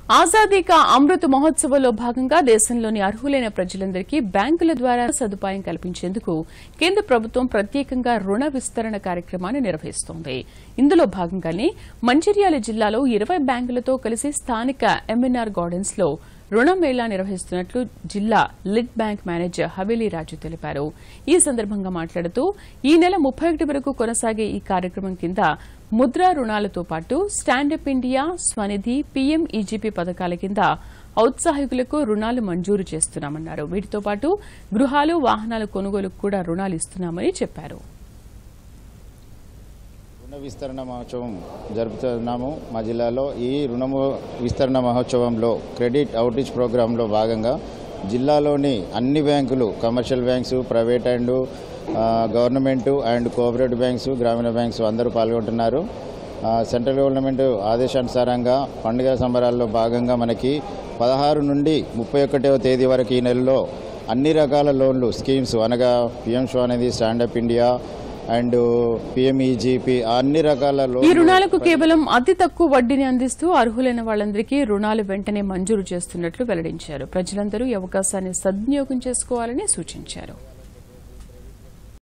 ఆజాదీ కా అమృత్ మహోత్సవ్లో భాగంగా దేశంలోని అర్హులైన ప్రజలందరికీ బ్యాంకుల ద్వారా సదుపాయం కల్పించేందుకు కేంద్ర ప్రభుత్వం ప్రత్యేకంగా రుణ విస్తరణ కార్యక్రమాన్ని నిర్వహిస్తోంది. ఇందులో భాగంగానే మంచిర్యాల జిల్లాలో 20 బ్యాంకులతో కలిసి స్థానిక ఎంఎన్ఆర్ గార్డెన్స్ లో రుణ మేళా నిర్వహిస్తున్నట్లు జిల్లా lead bank manager Haveli Raju తెలిపారు. ఈ సందర్భంగా మాట్లాడుతూ ఈ నెల 31 వరకు కొనసాగే ఈ కార్యక్రమం కింద ముద్రా రుణాలతో పాటు స్టాండప్ ఇండియా, స్వనిధి, పీఎంఈజీపీ పథకాల కింద ఔత్సాహికులకు రుణాలు మంజూరు చేస్తున్నామన్నారు. వీటితో పాటు గృహాలు, వాహనాల కొనుగోలుకు కూడా రుణాలు ఇస్తున్నామని చెప్పారు. రుణ విస్తరణ మహోత్సవం జరుపుతున్నాము. మా జిల్లాలో ఈ రుణ విస్తరణ మహోత్సవంలో క్రెడిట్ అవుట్రీచ్ ప్రోగ్రాంలో భాగంగా జిల్లాలోని అన్ని బ్యాంకులు, commercial banks, private and government and cooperative banks, గ్రామీణ బ్యాంక్స్ అందరూ పాల్గొంటున్నారు. సెంట్రల్ గవర్నమెంట్ ఆదేశానుసారంగా పండుగ సంబరాల్లో భాగంగా మనకి 16 నుండి 31వ తేదీ వరకు ఈ నెలలో అన్ని రకాల లోన్లు స్కీమ్స్ అనగా PM Svanidhi, stand up India and PMEGP అన్ని రకాల ఈ రుణాలకు కేవలం అతి తక్కువ వడ్డీని అందిస్తూ అర్హులైన వాళ్లందరికీ రుణాలు వెంటనే మంజూరు చేస్తున్నట్లు వెల్లడించారు. ప్రజలందరూ ఈ అవకాశాన్ని సద్వినియోగం చేసుకోవాలని సూచించారు.